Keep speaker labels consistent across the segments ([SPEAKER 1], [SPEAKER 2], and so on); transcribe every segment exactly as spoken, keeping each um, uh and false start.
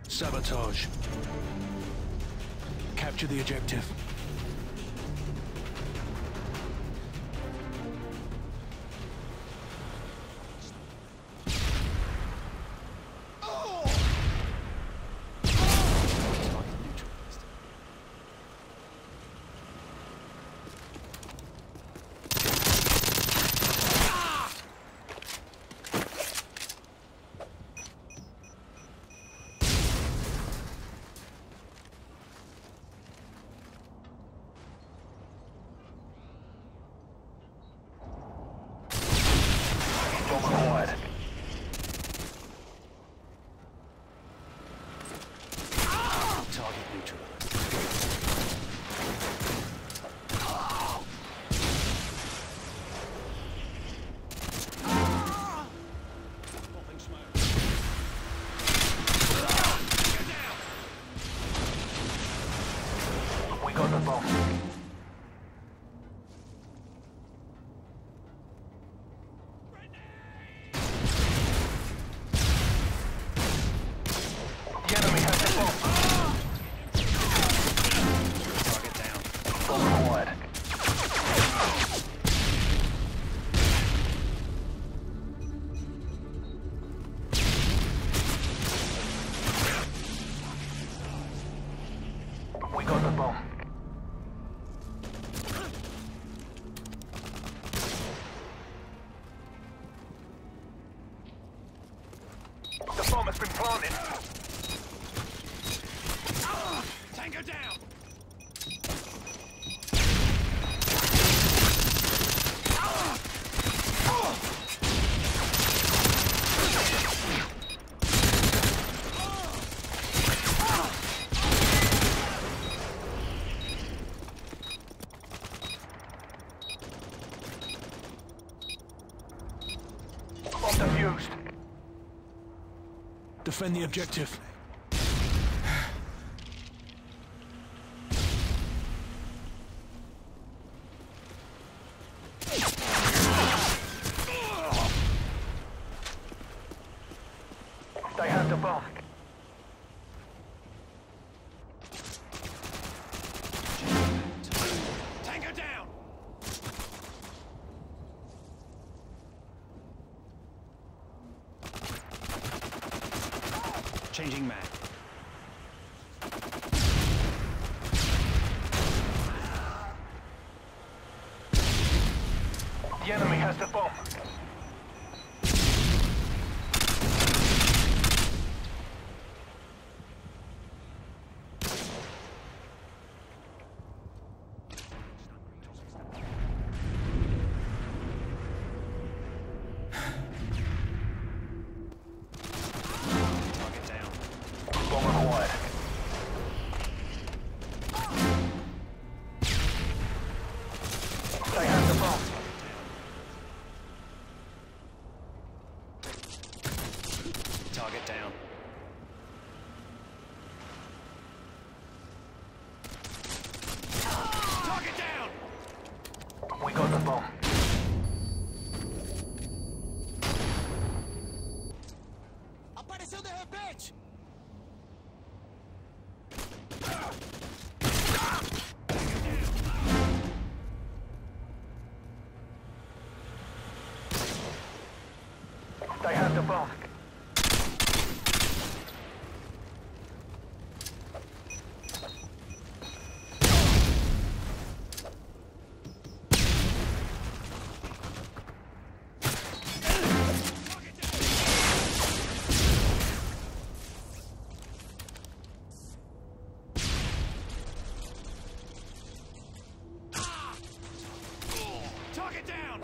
[SPEAKER 1] Sabotage. Capture the objective.
[SPEAKER 2] The bomb has been planted. Tango down. Bomb defused.
[SPEAKER 1] Defend the objective.
[SPEAKER 2] They have the bomb. Tango down. Changing mag. The enemy has the bomb. Bomb acquired. They have the bomb. Target down. Target down! We got the bomb.
[SPEAKER 3] Apareceu de repente!
[SPEAKER 2] They have the bomb. Target down!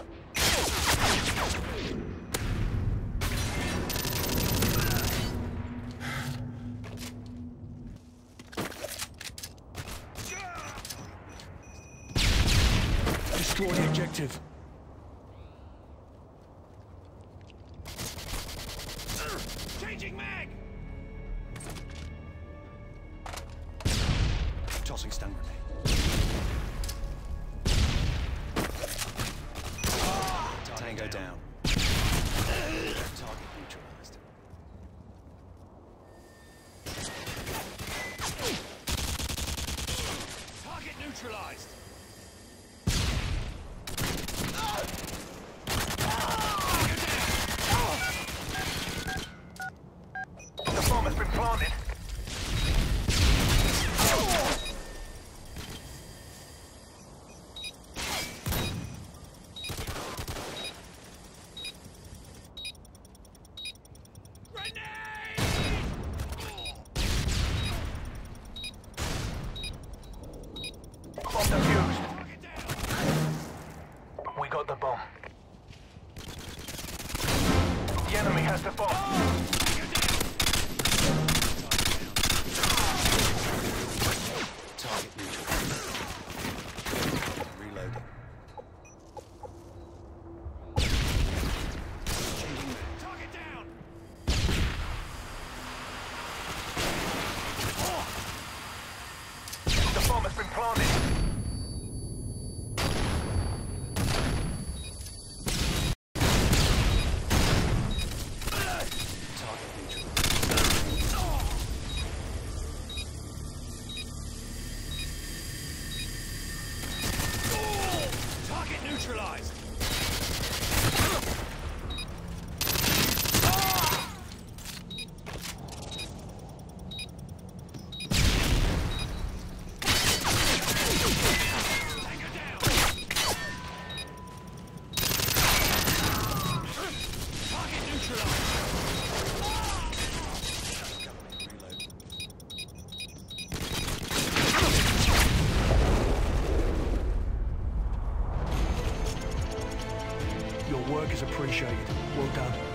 [SPEAKER 1] Destroy the objective.
[SPEAKER 2] Changing mag!
[SPEAKER 1] Tossing stun grenade.
[SPEAKER 2] Tango down.
[SPEAKER 1] Target neutralized.
[SPEAKER 2] has been planted. Bomb defused. We got the bomb. The enemy has the bomb.
[SPEAKER 1] Target neutral. Reloading. Target down!
[SPEAKER 2] The bomb has been planted.
[SPEAKER 1] Target neutral. Target neutralized! Your work is appreciated. Well done.